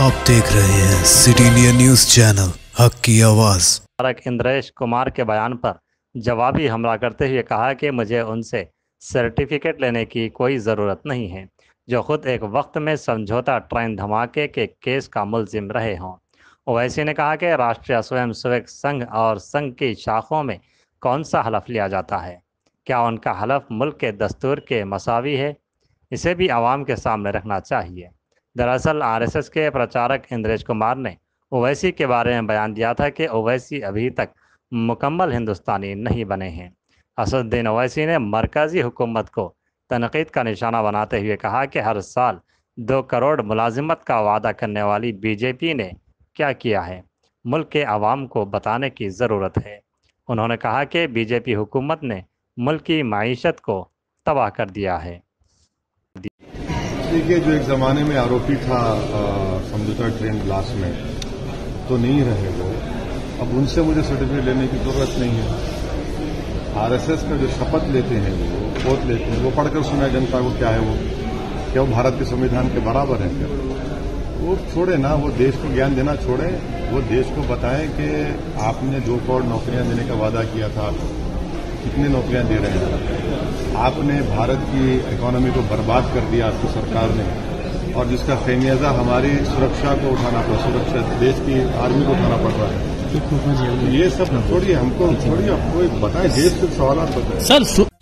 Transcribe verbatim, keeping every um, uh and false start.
आप देख रहे हैं सिटी इंडिया न्यूज चैनल, हक की आवाज। इंद्रेश कुमार के बयान पर जवाबी हमला करते हुए कहा कि मुझे उनसे सर्टिफिकेट लेने की कोई ज़रूरत नहीं है, जो खुद एक वक्त में समझौता ट्रेन धमाके के केस का मुलजिम रहे हों। ओवैसी ने कहा कि राष्ट्रीय स्वयंसेवक संघ और संघ की शाखों में कौन सा हलफ लिया जाता है? क्या उनका हलफ मुल्क के दस्तूर के मसावी है? इसे भी आवाम के सामने रखना चाहिए। दरअसल आरएसएस के प्रचारक इंद्रेश कुमार ने ओवैसी के बारे में बयान दिया था कि ओवैसी अभी तक मुकम्मल हिंदुस्तानी नहीं बने हैं। असदुद्दीन ओवैसी ने मरकज़ी हुकूमत को तनकीद का निशाना बनाते हुए कहा कि हर साल दो करोड़ मुलाजिमत का वादा करने वाली बीजेपी ने क्या किया है, मुल्क के अवाम को बताने की ज़रूरत है। उन्होंने कहा कि बीजेपी हुकूमत ने मुल्क की माईशत को तबाह कर दिया है। देखिए, जो एक ज़माने में आरोपी था समझौता ट्रेन ब्लास्ट में, तो नहीं रहे वो। अब उनसे मुझे सर्टिफिकेट लेने की जरूरत नहीं है। आरएसएस का जो शपथ लेते हैं, वो ओथ लेते हैं, वो पढ़कर सुना जनता को क्या है, वो क्या वो भारत के संविधान के बराबर है क्या? वो छोड़े ना, वो देश को ज्ञान देना छोड़े, वो देश को बताएं कि आपने दो करोड़ नौकरियां देने का वादा किया था, कितने नौकरियां दे रहे हैं। आपने भारत की इकोनॉमी को बर्बाद कर दिया आपकी सरकार ने, और जिसका खेमियाजा हमारी सुरक्षा को उठाना पड़ा, सुरक्षा देश की आर्मी को उठाना पड़ रहा है। ये सब छोड़िए, हमको छोड़िए, आपको बताएं, देश के सवाल बताएं। सर